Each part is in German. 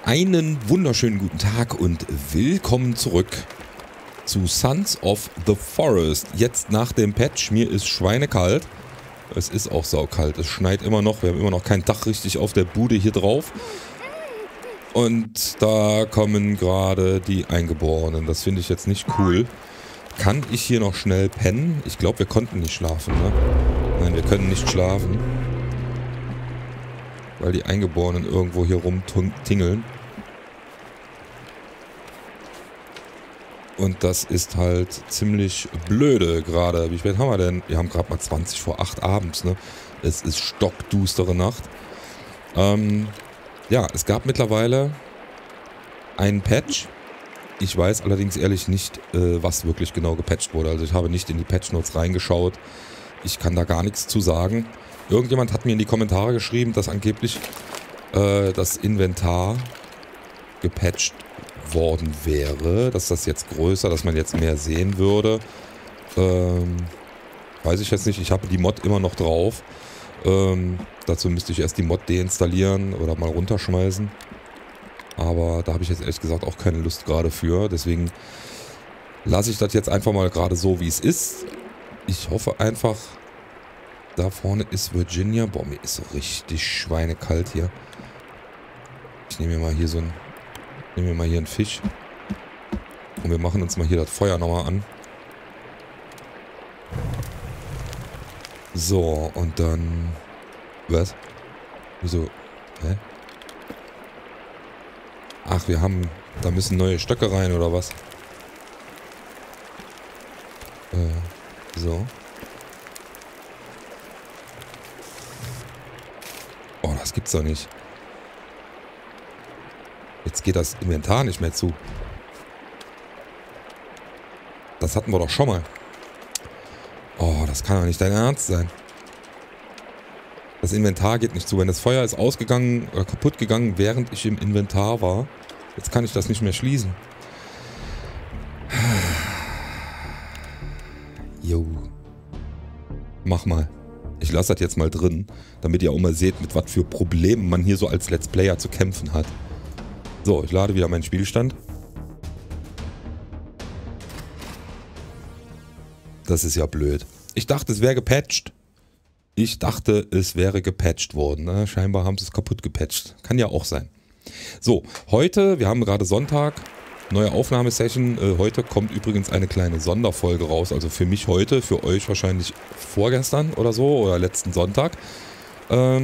Einen wunderschönen guten Tag und willkommen zurück zu Sons of the Forest. Jetzt nach dem Patch, mir ist schweinekalt. Es ist auch saukalt, es schneit immer noch, wir haben immer noch kein Dach richtig auf der Bude hier drauf. Und da kommen gerade die Eingeborenen, das finde ich jetzt nicht cool. Kann ich hier noch schnell pennen? Ich glaube, wir konnten nicht schlafen, ne? Nein, wir können nicht schlafen. Weil die Eingeborenen irgendwo hier rumtingeln. Und das ist halt ziemlich blöde gerade. Wie spät haben wir denn? Wir haben gerade mal 20 vor 8 abends, ne? Es ist stockdustere Nacht. Ja, es gab mittlerweile einen Patch. Ich weiß allerdings ehrlich nicht, was wirklich genau gepatcht wurde. Also ich habe nicht in die Patch-Notes reingeschaut. Ich kann da gar nichts zu sagen. Irgendjemand hat mir in die Kommentare geschrieben, dass angeblich das Inventar gepatcht worden wäre, dass das jetzt größer, dass man jetzt mehr sehen würde. Weiß ich jetzt nicht, ich habe die Mod immer noch drauf. Dazu müsste ich erst die Mod deinstallieren oder mal runterschmeißen. Aber da habe ich jetzt ehrlich gesagt auch keine Lust gerade für. Deswegen lasse ich das jetzt einfach mal gerade so, wie es ist. Ich hoffe einfach, da vorne ist Virginia. Boah, mir ist so richtig schweinekalt hier. Ich nehme mir mal hier so ein... Nehmen wir mal hier einen Fisch. Und wir machen uns mal hier das Feuer nochmal an. So, und dann... Was? Wieso? Hä? Ach, wir haben... Da müssen neue Stöcke rein, oder was? So. Oh, das gibt's doch nicht. Jetzt geht das Inventar nicht mehr zu. Das hatten wir doch schon mal. Oh, das kann doch nicht dein Ernst sein. Das Inventar geht nicht zu. Wenn das Feuer ist ausgegangen oder kaputt gegangen, während ich im Inventar war. Jetzt kann ich das nicht mehr schließen. Jo. Mach mal. Ich lasse das jetzt mal drin, damit ihr auch mal seht, mit was für Problemen man hier so als Let's Player zu kämpfen hat. So, ich lade wieder meinen Spielstand. Das ist ja blöd. Ich dachte, es wäre gepatcht. Worden. Ne? Scheinbar haben sie es kaputt gepatcht. Kann ja auch sein. So, heute, wir haben gerade Sonntag, neue Aufnahmesession. Heute kommt übrigens eine kleine Sonderfolge raus. Also für mich heute, für euch wahrscheinlich vorgestern oder so. Oder letzten Sonntag. Oh,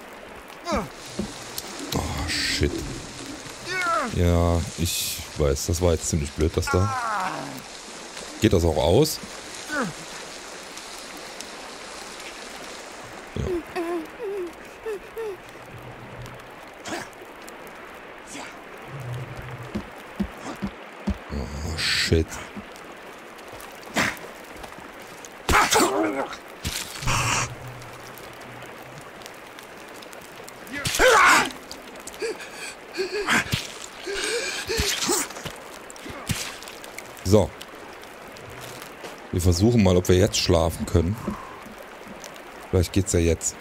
shit. Ja, ich weiß, das war jetzt ziemlich blöd, das da. Geht das auch aus? Ja. Oh, shit. So. Wir versuchen mal, ob wir jetzt schlafen können. Vielleicht geht's ja jetzt.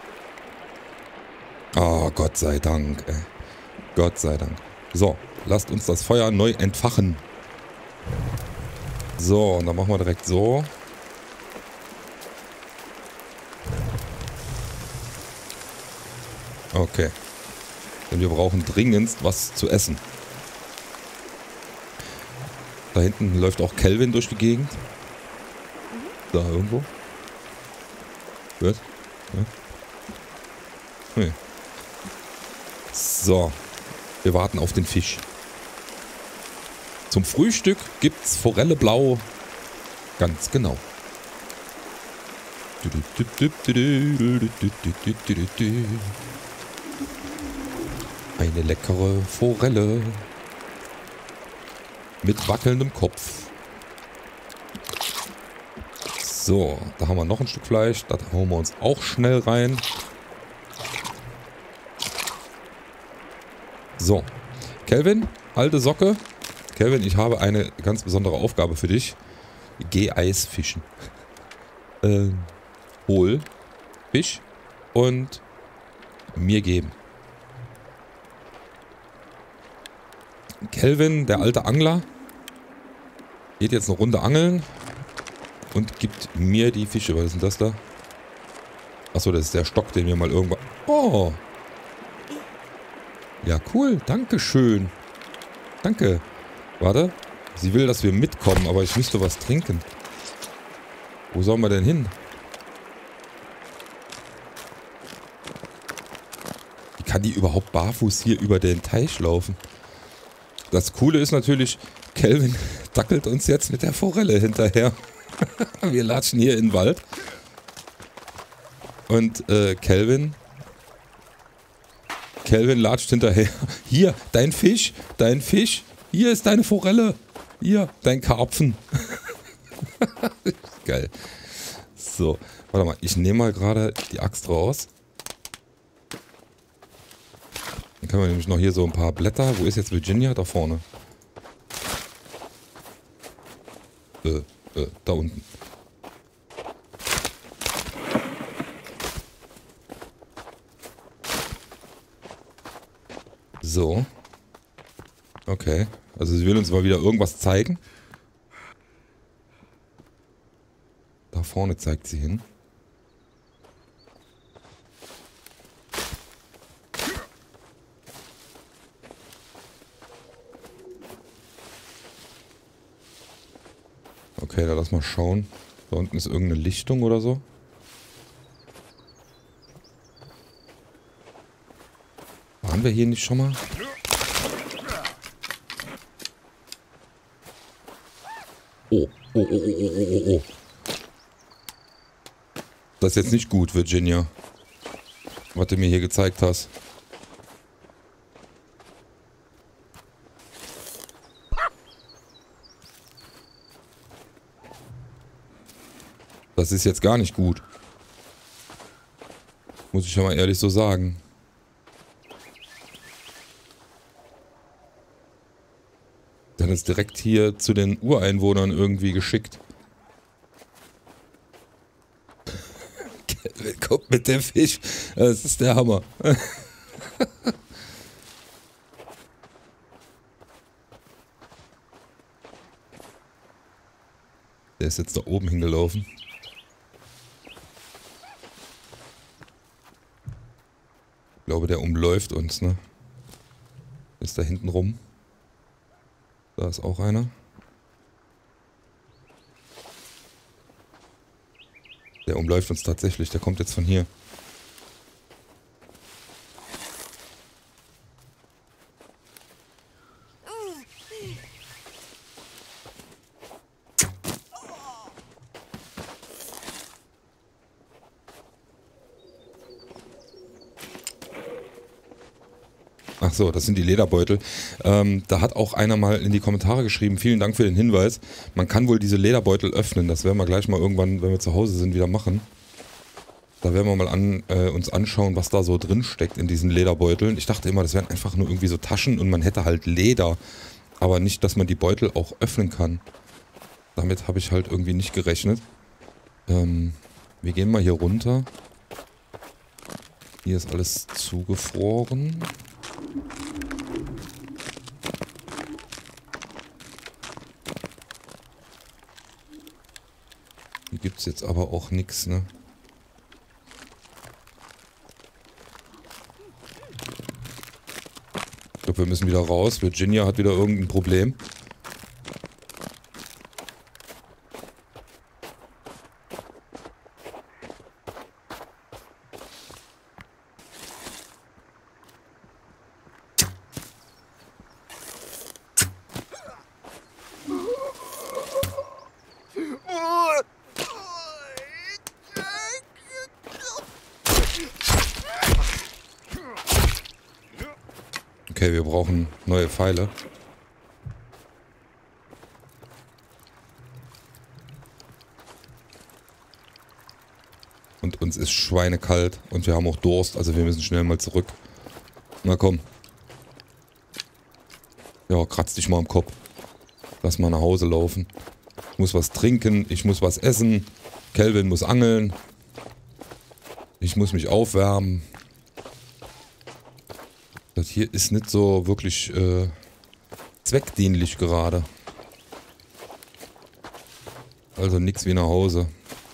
Oh, Gott sei Dank, ey. Gott sei Dank. So, lasst uns das Feuer neu entfachen. So, und dann machen wir direkt so. Okay. Denn wir brauchen dringendst was zu essen. Da hinten läuft auch Kelvin durch die Gegend. Da irgendwo. Gut. Ja. Nee. So. Wir warten auf den Fisch. Zum Frühstück gibt's Forelle blau. Ganz genau. Eine leckere Forelle. Mit wackelndem Kopf. So, da haben wir noch ein Stück Fleisch. Das hauen wir uns auch schnell rein. So. Kelvin, alte Socke. Kelvin, ich habe eine ganz besondere Aufgabe für dich. Geh Eis fischen. Hol Fisch und mir geben. Kelvin, der alte Angler, geht jetzt eine Runde angeln und gibt mir die Fische. Was ist denn das da? Achso, das ist der Stock, den wir mal irgendwann... Oh! Ja, cool. Dankeschön. Danke. Warte. Sie will, dass wir mitkommen, aber ich müsste was trinken. Wo sollen wir denn hin? Wie kann die überhaupt barfuß hier über den Teich laufen? Das Coole ist natürlich, Kelvin dackelt uns jetzt mit der Forelle hinterher. Wir latschen hier in den Wald. Und Kelvin latscht hinterher. Hier, dein Fisch. Hier ist deine Forelle. Hier, dein Karpfen. Geil. So, warte mal. Ich nehme mal gerade die Axt raus. Dann können wir nämlich noch hier so ein paar Blätter. Wo ist jetzt Virginia? Da vorne. Da unten. So. Okay. Also sie will uns mal wieder irgendwas zeigen. Da vorne zeigt sie hin. Okay, dann lass mal schauen. Da unten ist irgendeine Lichtung oder so. Waren wir hier nicht schon mal? Oh. Das ist jetzt nicht gut, Virginia. Was du mir hier gezeigt hast. Das ist jetzt gar nicht gut. Muss ich ja mal ehrlich so sagen. Dann ist direkt hier zu den Ureinwohnern irgendwie geschickt. Kelvin kommt mit dem Fisch. Das ist der Hammer. Der ist jetzt da oben hingelaufen. Ich glaube, der umläuft uns, ne? Ist da hinten rum. Da ist auch einer. Der umläuft uns tatsächlich. Der kommt jetzt von hier. Ach so, das sind die Lederbeutel. Da hat auch einer mal in die Kommentare geschrieben, vielen Dank für den Hinweis. Man kann wohl diese Lederbeutel öffnen. Das werden wir gleich mal irgendwann, wenn wir zu Hause sind, wieder machen. Da werden wir mal uns anschauen, was da so drin steckt in diesen Lederbeuteln. Ich dachte immer, das wären einfach nur irgendwie so Taschen und man hätte halt Leder. Aber nicht, dass man die Beutel auch öffnen kann. Damit habe ich halt irgendwie nicht gerechnet. Wir gehen mal hier runter. Hier ist alles zugefroren. Hier gibt es jetzt aber auch nichts, ne? Ich glaube, wir müssen wieder raus. Virginia hat wieder irgendein Problem. Okay, wir brauchen neue Pfeile. Und uns ist schweinekalt und wir haben auch Durst, also wir müssen schnell mal zurück. Na komm. Ja, kratz dich mal am Kopf. Lass mal nach Hause laufen. Ich muss was trinken, ich muss was essen. Kelvin muss angeln. Ich muss mich aufwärmen. Das hier ist nicht so wirklich zweckdienlich gerade. Also nichts wie nach Hause.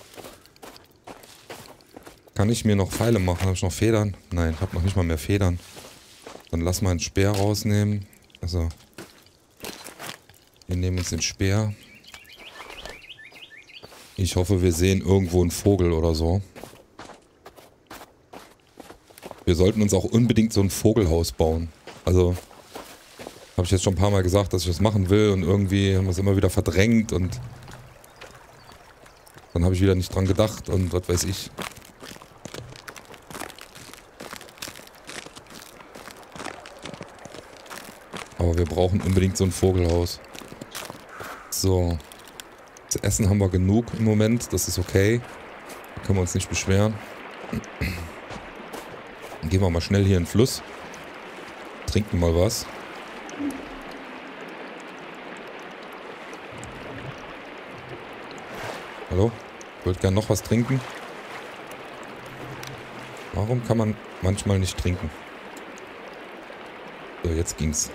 Kann ich mir noch Pfeile machen? Habe ich noch Federn? Nein, ich habe noch nicht mal mehr Federn. Dann lass mal einen Speer rausnehmen. Also, wir nehmen uns den Speer. Ich hoffe, wir sehen irgendwo einen Vogel oder so. Wir sollten uns auch unbedingt so ein Vogelhaus bauen. Also, habe ich jetzt schon ein paar Mal gesagt, dass ich das machen will und irgendwie haben wir es immer wieder verdrängt und dann habe ich wieder nicht dran gedacht und was weiß ich. Aber wir brauchen unbedingt so ein Vogelhaus. So. Das Essen haben wir genug im Moment, das ist okay. Da können wir uns nicht beschweren. Dann gehen wir mal schnell hier in den Fluss. Trinken mal was. Hallo? Ich wollte gerne noch was trinken. Warum kann man manchmal nicht trinken? So, jetzt ging's.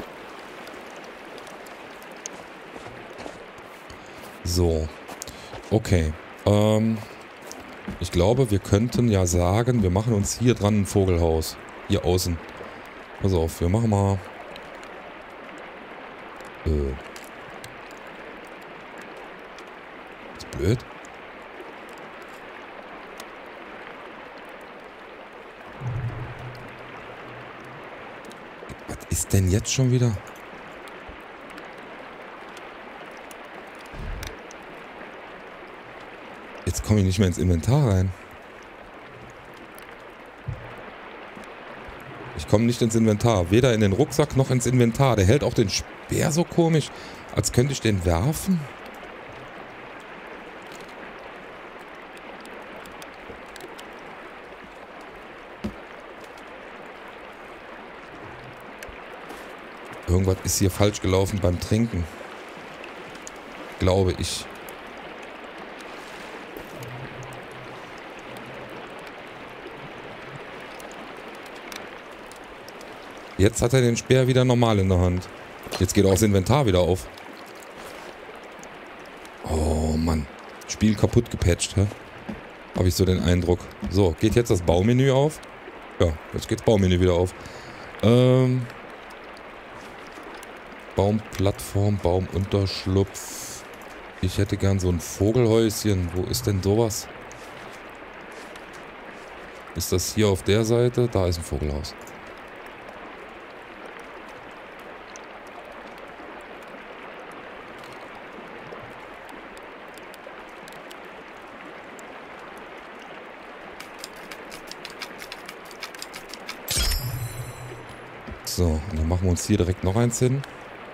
So. Okay. Ich glaube, wir könnten ja sagen, wir machen uns hier dran ein Vogelhaus. Hier außen. Pass auf, wir machen mal... Ist blöd. Was ist denn jetzt schon wieder? Jetzt komme ich nicht mehr ins Inventar rein. Ich komme nicht ins Inventar. Weder in den Rucksack noch ins Inventar. Der hält auch den Speer so komisch, als könnte ich den werfen. Irgendwas ist hier falsch gelaufen beim Trinken. Glaube ich. Jetzt hat er den Speer wieder normal in der Hand. Jetzt geht auch das Inventar wieder auf. Oh Mann. Spiel kaputt gepatcht, hä? Habe ich so den Eindruck. So, geht jetzt das Baumenü auf? Ja, jetzt geht das Baumenü wieder auf. Baumplattform, Baumunterschlupf. Ich hätte gern so ein Vogelhäuschen. Wo ist denn sowas? Ist das hier auf der Seite? Da ist ein Vogelhaus. So, und dann machen wir uns hier direkt noch eins hin.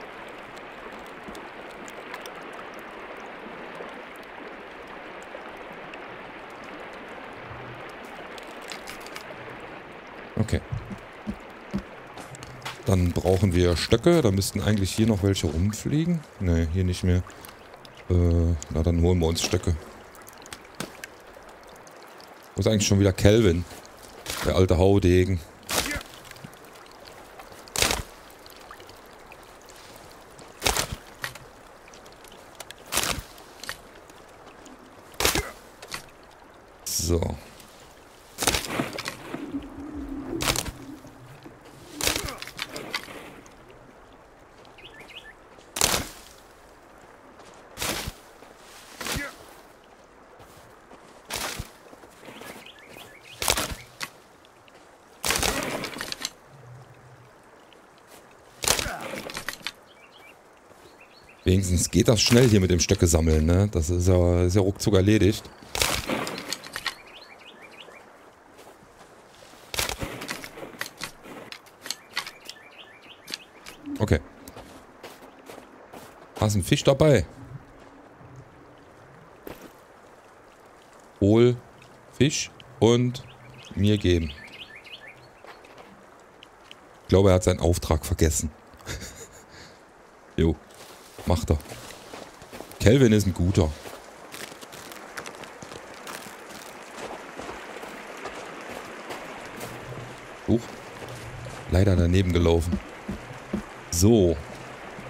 Okay. Dann brauchen wir Stöcke. Da müssten eigentlich hier noch welche rumfliegen. Ne, hier nicht mehr. Na, dann holen wir uns Stöcke. Wo ist eigentlich schon wieder Kelvin? Der alte Haudegen. So. Wenigstens geht das schnell hier mit dem Stöcke sammeln, ne? Das ist ja ruckzuck erledigt. Okay. Hast einen Fisch dabei? Hol Fisch und mir geben. Ich glaube, er hat seinen Auftrag vergessen. Jo. Macht er. Kelvin ist ein guter. Huch. Leider daneben gelaufen. So.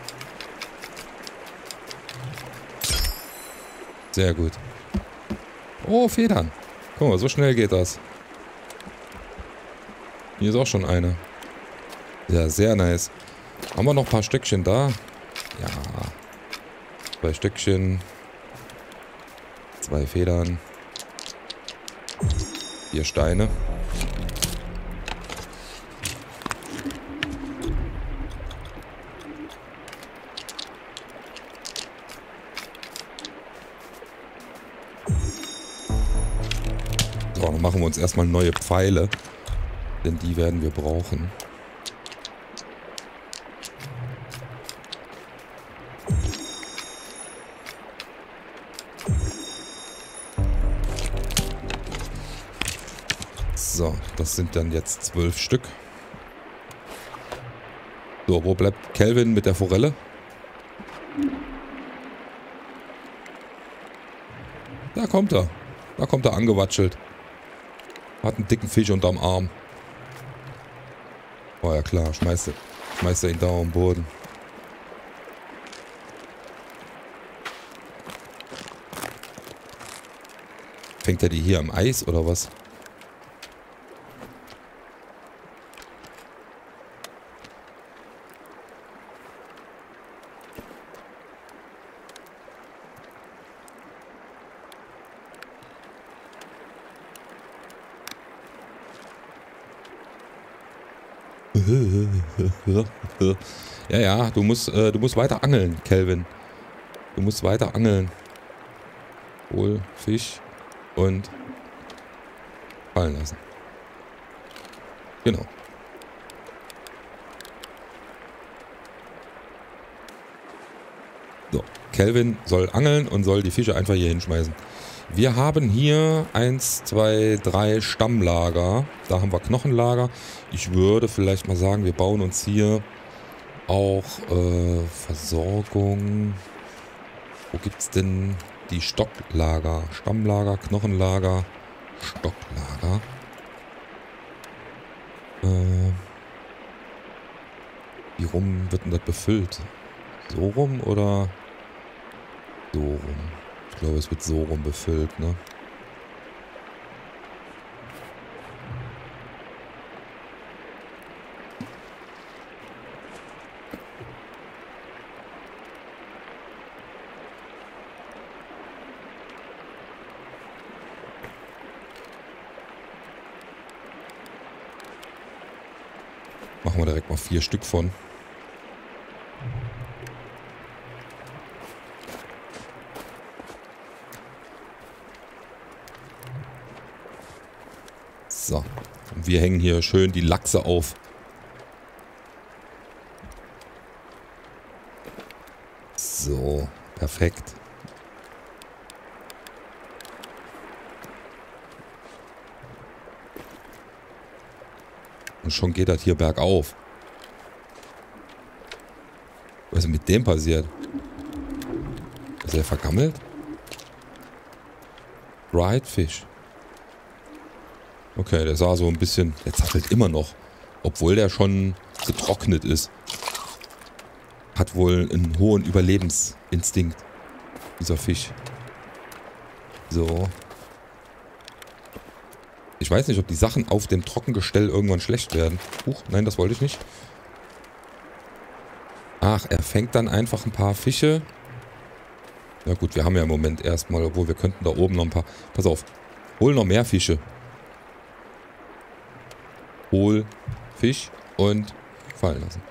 Sehr gut. Oh, Federn. Guck mal, so schnell geht das. Hier ist auch schon eine. Ja, sehr nice. Haben wir noch ein paar Stöckchen da? Ja. 2 Stöckchen. 2 Federn. 4 Steine. So, dann machen wir uns erstmal neue Pfeile. Denn die werden wir brauchen. So, das sind dann jetzt 12 Stück. So, wo bleibt Kelvin mit der Forelle? Da kommt er. Da kommt er angewatschelt. Hat einen dicken Fisch unterm Arm. Oh ja klar, schmeißt er ihn da auf den Boden. Fängt er die hier am Eis oder was? Ja, ja, du musst weiter angeln, Kelvin. Du musst weiter angeln. Hol Fisch und fallen lassen. Genau. So, Kelvin soll angeln und soll die Fische einfach hier hinschmeißen. Wir haben hier 1, 2, 3 Stammlager. Da haben wir Knochenlager. Ich würde vielleicht mal sagen, wir bauen uns hier auch Versorgung. Wo gibt es denn die Stocklager? Stammlager, Knochenlager, Stocklager. Wie rum wird denn das befüllt? So rum oder so rum? Ich glaube, es wird so rum befüllt, ne? Machen wir direkt mal 4 Stück von. So, und wir hängen hier schön die Lachse auf. So, perfekt. Und schon geht das hier bergauf. Was ist mit dem passiert? Ist er vergammelt? Dried Fish. Okay, der sah so ein bisschen... Der zappelt immer noch. Obwohl der schon getrocknet ist. Hat wohl einen hohen Überlebensinstinkt. Dieser Fisch. So. Ich weiß nicht, ob die Sachen auf dem Trockengestell irgendwann schlecht werden. Huch, nein, das wollte ich nicht. Ach, er fängt dann einfach ein paar Fische. Na gut, wir haben ja im Moment erstmal, obwohl wir könnten da oben noch ein paar... Pass auf, hol noch mehr Fische. Hol Fisch und fallen lassen.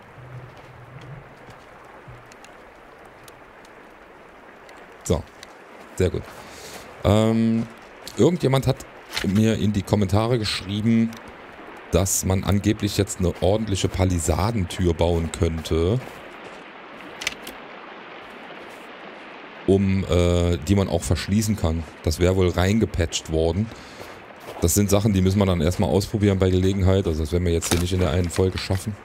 So, sehr gut. Irgendjemand hat mir in die Kommentare geschrieben, dass man angeblich jetzt eine ordentliche Palisadentür bauen könnte, die man auch verschließen kann. Das wäre wohl reingepatcht worden. Das sind Sachen, die müssen wir dann erstmal ausprobieren bei Gelegenheit. Also das werden wir jetzt hier nicht in der einen Folge schaffen.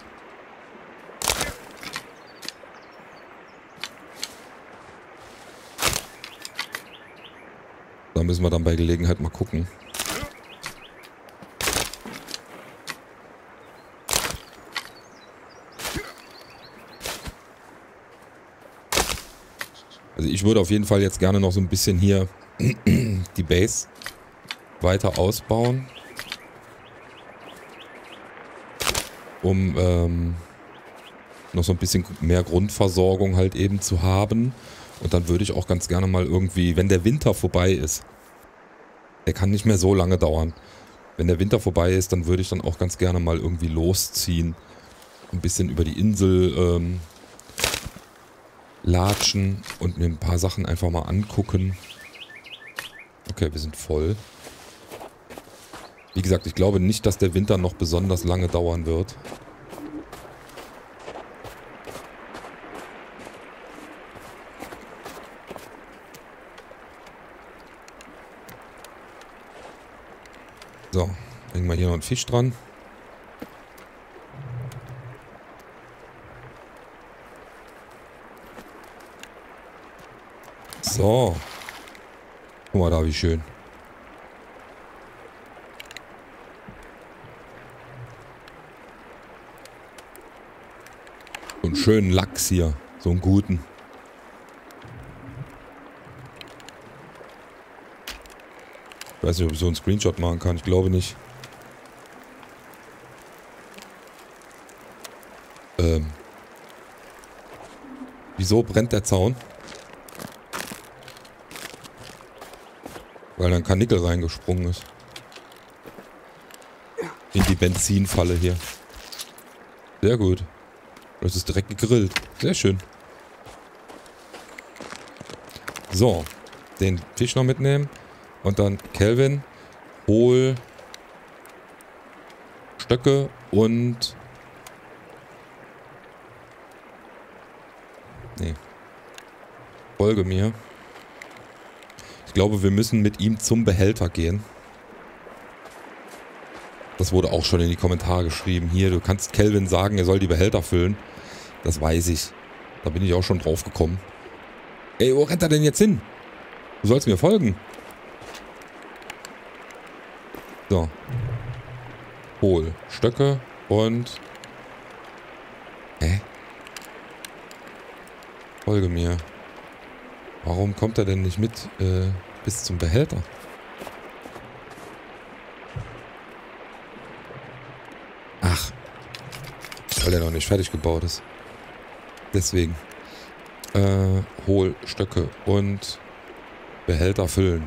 Da müssen wir dann bei Gelegenheit mal gucken. Also ich würde auf jeden Fall jetzt gerne noch so ein bisschen hier die Base weiter ausbauen. Um noch so ein bisschen mehr Grundversorgung halt eben zu haben. Und dann würde ich auch ganz gerne mal irgendwie, wenn der Winter vorbei ist, der kann nicht mehr so lange dauern. Wenn der Winter vorbei ist, dann würde ich dann auch ganz gerne mal irgendwie losziehen. Ein bisschen über die Insel latschen und mir ein paar Sachen einfach mal angucken. Okay, wir sind voll. Wie gesagt, ich glaube nicht, dass der Winter noch besonders lange dauern wird. So, hängen wir hier noch einen Fisch dran. So. Guck mal da, wie schön. So einen schönen Lachs hier. So einen guten. Ich weiß nicht, ob ich so einen Screenshot machen kann. Ich glaube nicht. Wieso brennt der Zaun? Weil da ein Karnickel reingesprungen ist. In die Benzinfalle hier. Sehr gut. Das ist direkt gegrillt. Sehr schön. So. Den Fisch noch mitnehmen. Und dann, Kelvin, hol Stöcke und... Nee. Folge mir. Ich glaube, wir müssen mit ihm zum Behälter gehen. Das wurde auch schon in die Kommentare geschrieben. Hier, du kannst Kelvin sagen, er soll die Behälter füllen. Das weiß ich. Da bin ich auch schon drauf gekommen. Ey, wo rennt er denn jetzt hin? Du sollst mir folgen. So. Hol Stöcke und... Hä? Folge mir. Warum kommt er denn nicht mit bis zum Behälter? Ach. Weil er noch nicht fertig gebaut ist. Deswegen. Hol Stöcke und Behälter füllen.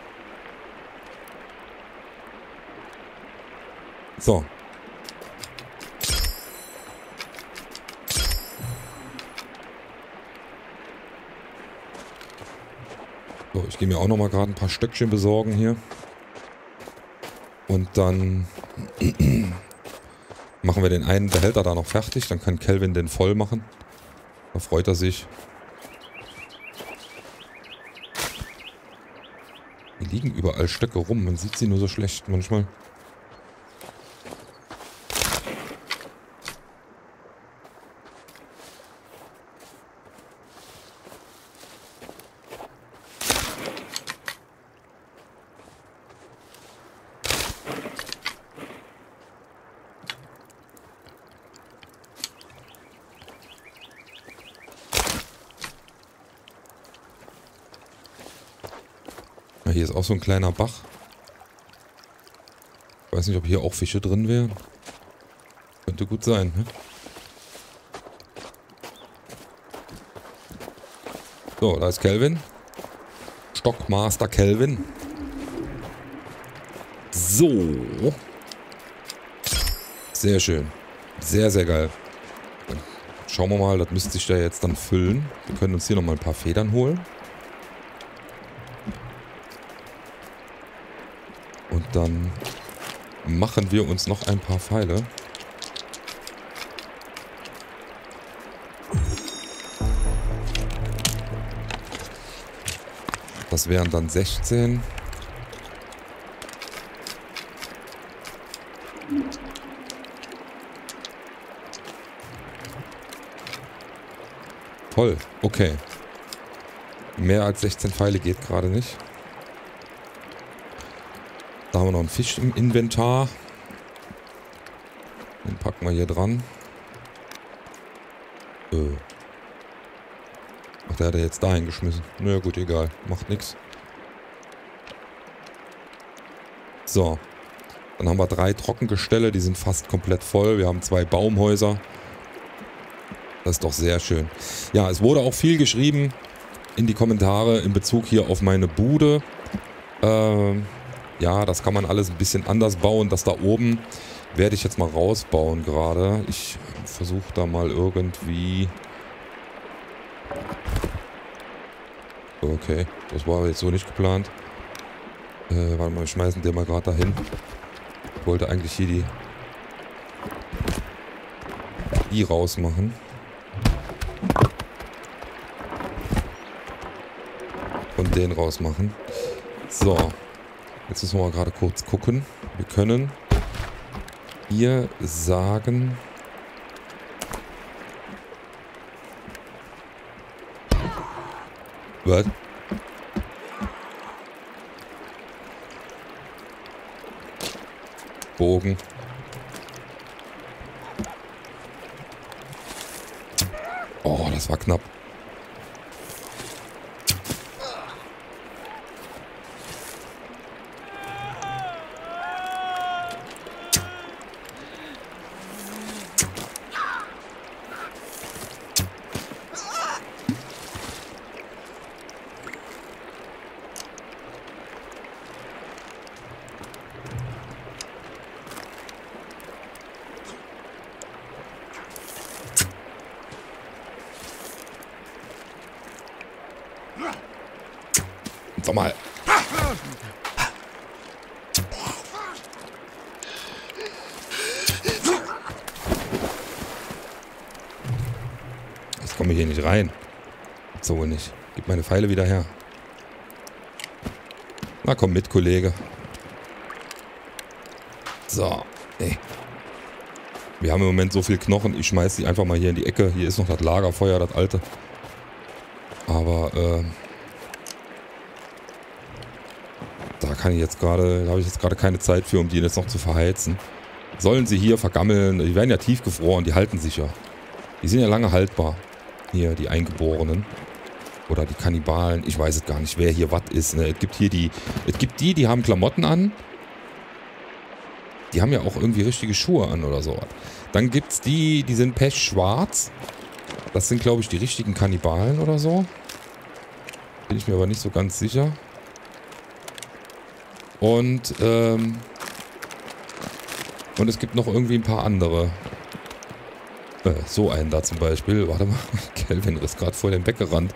So. So, ich gehe mir auch noch mal gerade ein paar Stöckchen besorgen hier. Und dann machen wir den einen Behälter da noch fertig. Dann kann Kelvin den voll machen. Da freut er sich. Hier liegen überall Stöcke rum. Man sieht sie nur so schlecht manchmal. Hier ist auch so ein kleiner Bach. Ich weiß nicht, ob hier auch Fische drin wären. Könnte gut sein, ne? So, da ist Kelvin. Stockmaster Kelvin. So. Sehr schön. Sehr, sehr geil. Dann schauen wir mal, das müsste sich da jetzt dann füllen. Wir können uns hier nochmal ein paar Federn holen. Und dann machen wir uns noch ein paar Pfeile. Das wären dann 16. Toll, okay. Mehr als 16 Pfeile geht gerade nicht. Da haben wir noch einen Fisch im Inventar. Den packen wir hier dran. Ach, der hat er jetzt dahin geschmissen. Na gut, egal. Macht nix. So. Dann haben wir 3 Trockengestelle. Die sind fast komplett voll. Wir haben 2 Baumhäuser. Das ist doch sehr schön. Ja, es wurde auch viel geschrieben in die Kommentare in Bezug hier auf meine Bude. Ja, das kann man alles ein bisschen anders bauen. Das da oben werde ich jetzt mal rausbauen gerade. Ich versuche da mal irgendwie... Okay, das war jetzt so nicht geplant. Warte mal, wir schmeißen den mal gerade dahin. Ich wollte eigentlich hier die rausmachen. Und den rausmachen. So. Jetzt müssen wir mal gerade kurz gucken. Wir können hier sagen... Was? Bogen. Oh, das war knapp. Sag mal. Ich komme hier nicht rein. So wohl nicht. Gib meine Pfeile wieder her. Na komm mit, Kollege. So. Ey. Wir haben im Moment so viel Knochen. Ich schmeiß die einfach mal hier in die Ecke. Hier ist noch das Lagerfeuer, das alte. Aber, da kann ich jetzt gerade, da habe ich jetzt gerade keine Zeit für, um die jetzt noch zu verheizen. Sollen sie hier vergammeln? Die werden ja tiefgefroren, die halten sich ja. Die sind ja lange haltbar. Hier, die Eingeborenen. Oder die Kannibalen. Ich weiß es gar nicht, wer hier was ist. Ne? Es gibt hier die haben Klamotten an. Die haben ja auch irgendwie richtige Schuhe an oder so. Dann gibt es die sind pechschwarz. Das sind, glaube ich, die richtigen Kannibalen oder so. Bin ich mir aber nicht so ganz sicher. Und es gibt noch irgendwie ein paar andere. So einen da zum Beispiel. Warte mal, Kelvin ist gerade vor den Beck gerannt.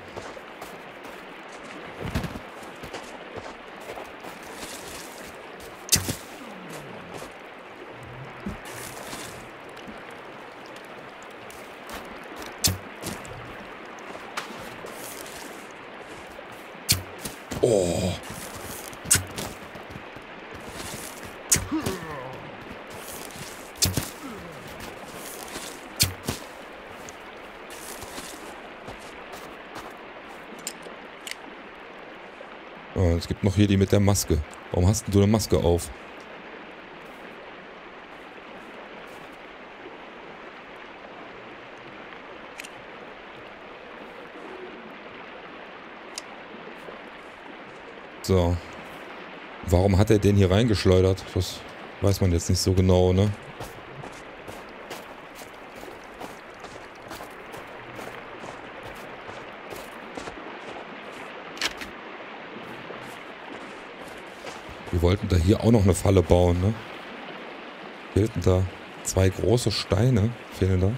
Oh. Oh, es gibt noch hier die mit der Maske. Warum hast du eine Maske auf? So. Warum hat er den hier reingeschleudert? Das weiß man jetzt nicht so genau, ne? Wir wollten da hier auch noch eine Falle bauen, ne? Fehlten da 2 große Steine. Fehlen da.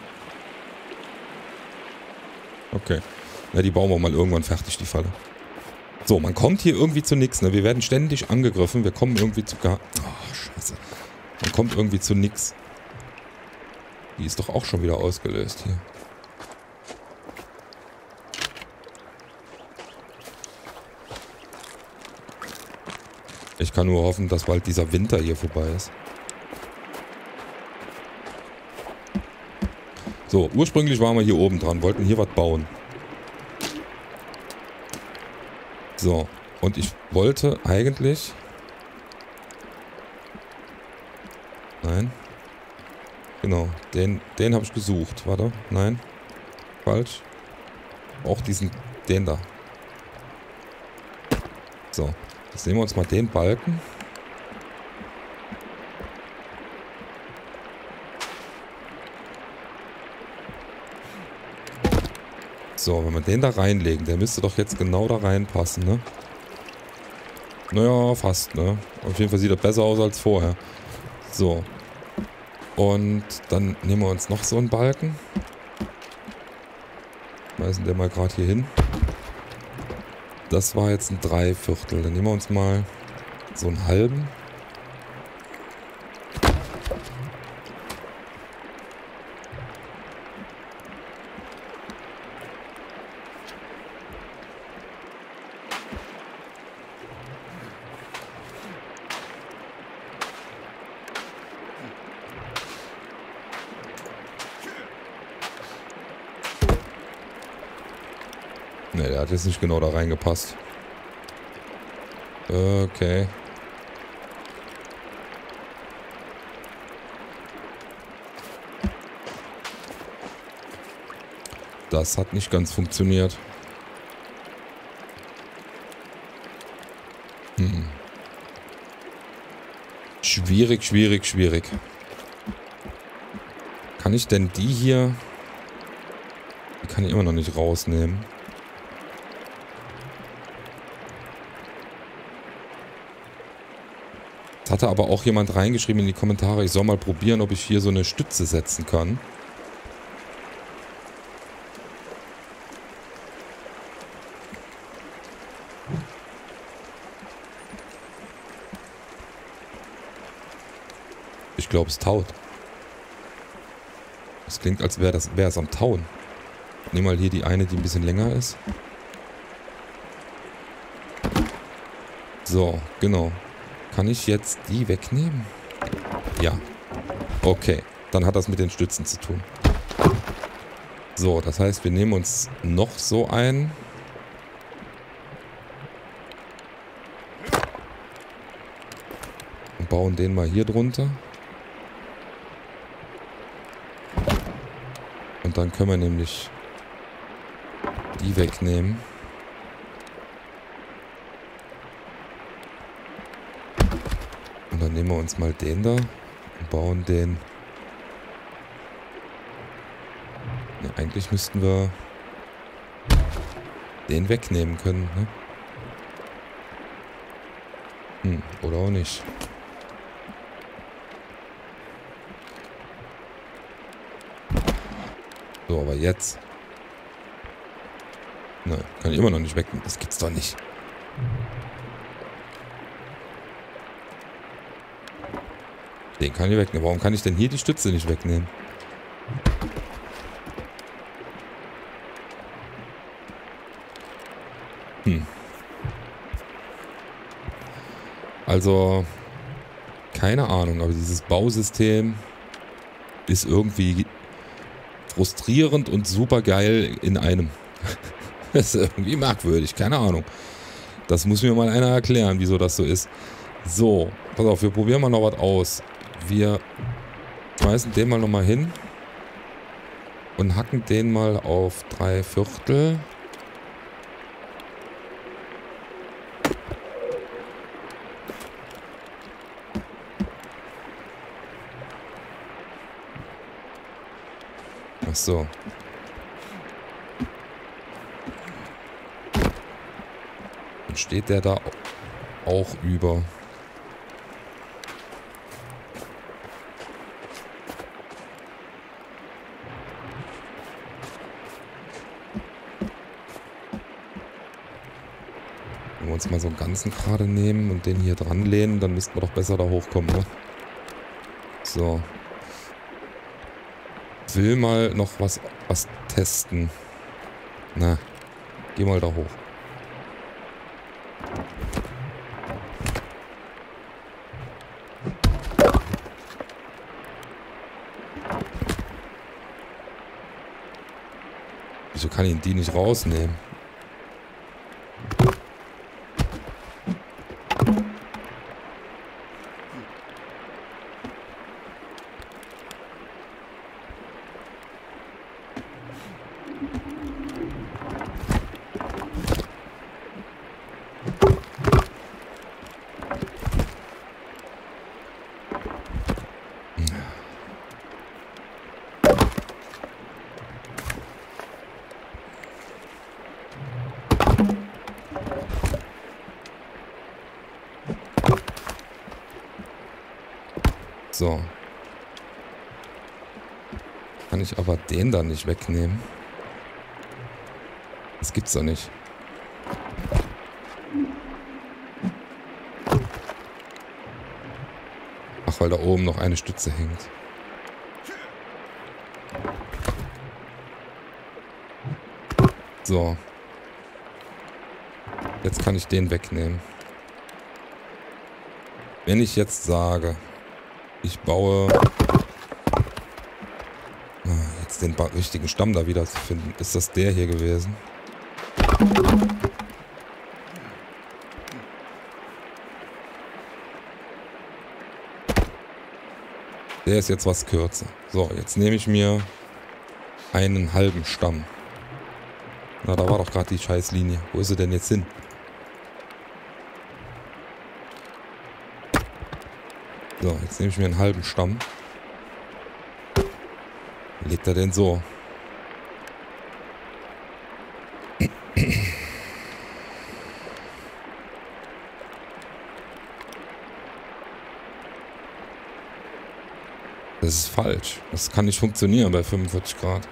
Okay. Ja, die bauen wir mal irgendwann fertig, die Falle. So, man kommt hier irgendwie zu nichts, ne? Wir werden ständig angegriffen. Wir kommen irgendwie zu gar... Oh, scheiße. Man kommt irgendwie zu nix. Die ist doch auch schon wieder ausgelöst hier. Ich kann nur hoffen, dass bald dieser Winter hier vorbei ist. So, ursprünglich waren wir hier oben dran, wollten hier was bauen. So, und ich wollte eigentlich... Nein. Genau, den habe ich gesucht. Warte, nein. Falsch. Auch diesen Den da. So, jetzt nehmen wir uns mal den Balken. So, wenn wir den da reinlegen, der müsste doch jetzt genau da reinpassen, ne? Naja, fast, ne? Auf jeden Fall sieht er besser aus als vorher. So. Und dann nehmen wir uns noch so einen Balken. Schmeißen den mal gerade hier hin. Das war jetzt ein 3/4. Dann nehmen wir uns mal so einen halben. Ne, der hat jetzt nicht genau da reingepasst. Okay. Das hat nicht ganz funktioniert. Schwierig, schwierig, schwierig. Kann ich denn die hier... Die kann ich immer noch nicht rausnehmen. Es hatte aber auch jemand reingeschrieben in die Kommentare, ich soll mal probieren, ob ich hier so eine Stütze setzen kann. Ich glaube, es taut. Es klingt, als wäre es am Tauen. Ich nehme mal hier die eine, die ein bisschen länger ist. So, genau. Kann ich jetzt die wegnehmen? Ja. Okay. Dann hat das mit den Stützen zu tun. So, das heißt, wir nehmen uns noch so einen. Und bauen den mal hier drunter. Und dann können wir nämlich die wegnehmen. Und dann nehmen wir uns mal den da und bauen den. Ne, eigentlich müssten wir den wegnehmen können, ne? Oder auch nicht. So, aber jetzt. Ne, kann ich immer noch nicht wegnehmen. Das gibt's doch nicht. Den kann ich wegnehmen. Warum kann ich denn hier die Stütze nicht wegnehmen? Also, keine Ahnung, aber dieses Bausystem ist irgendwie frustrierend und super geil in einem. Das ist irgendwie merkwürdig, keine Ahnung. Das muss mir mal einer erklären, wieso das so ist. So, pass auf, wir probieren mal noch was aus. Wir schmeißen den mal nochmal hin und hacken den mal auf 3/4. Ach so. Dann steht der da auch über. Wenn wir uns mal so einen ganzen gerade nehmen und den hier dran lehnen, dann müssten wir doch besser da hochkommen, ne? So. Ich will mal noch was testen. Na, geh mal da hoch. Wieso kann ich die nicht rausnehmen? So. Kann ich aber den da nicht wegnehmen? Das gibt's doch nicht. Ach, weil da oben noch eine Stütze hängt. So. Jetzt kann ich den wegnehmen. Wenn ich jetzt sage, ich baue... Jetzt den richtigen Stamm da wieder zu finden. Ist das der hier gewesen? Der ist jetzt was kürzer. So, jetzt nehme ich mir einen halben Stamm. Na, da war doch gerade die Scheißlinie. Wo ist sie denn jetzt hin? So, jetzt nehme ich mir einen halben Stamm. Legt er denn so? Das ist falsch. Das kann nicht funktionieren bei 45 Grad.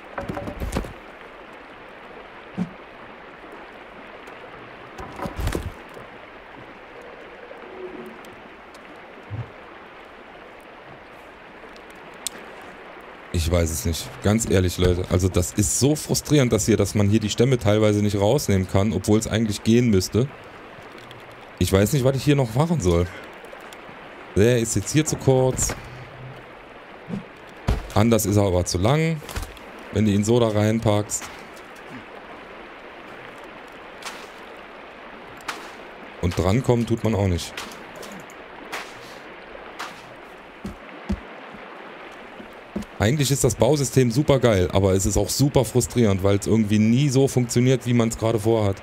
Ich weiß es nicht. Ganz ehrlich, Leute. Also das ist so frustrierend, dass man hier die Stämme teilweise nicht rausnehmen kann, obwohl es eigentlich gehen müsste. Ich weiß nicht, was ich hier noch machen soll. Der ist jetzt hier zu kurz. Anders ist er aber zu lang, wenn du ihn so da reinpackst. Und drankommen tut man auch nicht. Eigentlich ist das Bausystem super geil, aber es ist auch super frustrierend, weil es irgendwie nie so funktioniert, wie man es gerade vorhat.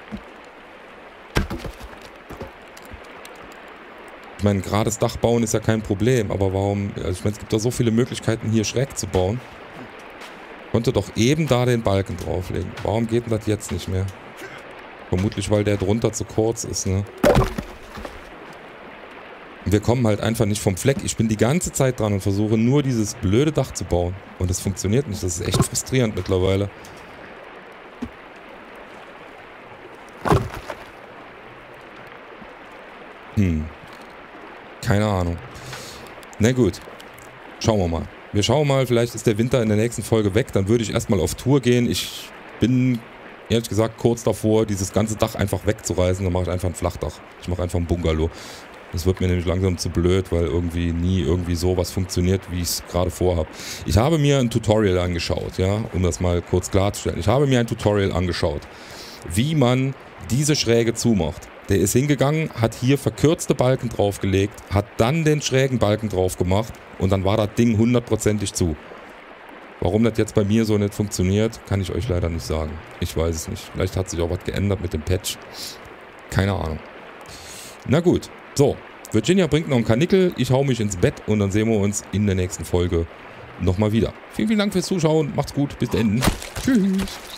Ich meine, gerades Dach bauen ist ja kein Problem, aber warum... Also ich meine, es gibt da so viele Möglichkeiten, hier schräg zu bauen. Konnte doch eben da den Balken drauflegen. Warum geht denn das jetzt nicht mehr? Vermutlich, weil der drunter zu kurz ist, ne? Wir kommen halt einfach nicht vom Fleck. Ich bin die ganze Zeit dran und versuche nur dieses blöde Dach zu bauen. Und es funktioniert nicht. Das ist echt frustrierend mittlerweile. Keine Ahnung. Na gut. Schauen wir mal. Wir schauen mal, vielleicht ist der Winter in der nächsten Folge weg. Dann würde ich erstmal auf Tour gehen. Ich bin, ehrlich gesagt, kurz davor, dieses ganze Dach einfach wegzureißen. Dann mache ich einfach ein Flachdach. Ich mache einfach ein Bungalow. Das wird mir nämlich langsam zu blöd, weil irgendwie nie irgendwie sowas funktioniert, wie ich es gerade vorhabe. Ich habe mir ein Tutorial angeschaut, ja, um das mal kurz klarzustellen. Ich habe mir ein Tutorial angeschaut, wie man diese Schräge zumacht. Der ist hingegangen, hat hier verkürzte Balken draufgelegt, hat dann den schrägen Balken drauf gemacht und dann war das Ding 100%ig zu. Warum das jetzt bei mir so nicht funktioniert, kann ich euch leider nicht sagen. Ich weiß es nicht. Vielleicht hat sich auch was geändert mit dem Patch. Keine Ahnung. Na gut. So, Virginia bringt noch einen Karnickel, ich hau mich ins Bett und dann sehen wir uns in der nächsten Folge nochmal wieder. Vielen, vielen Dank fürs Zuschauen, macht's gut, bis dann. Tschüss.